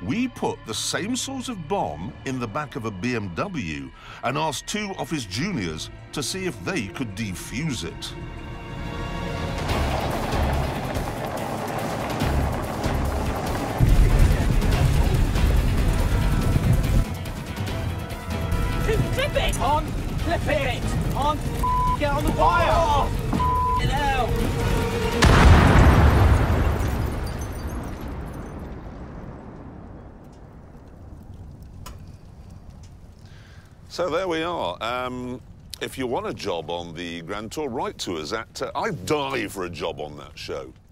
we put the same sort of bomb in the back of a BMW and asked 2 of his juniors to see if they could defuse it. Clip it! On! Clip it! On! Get on the wire! Oh, it out! So there we are. If you want a job on the Grand Tour, write to us at... I'd die for a job on that show.